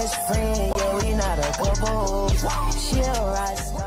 best friend, yeah, we not a couple. She a rock star.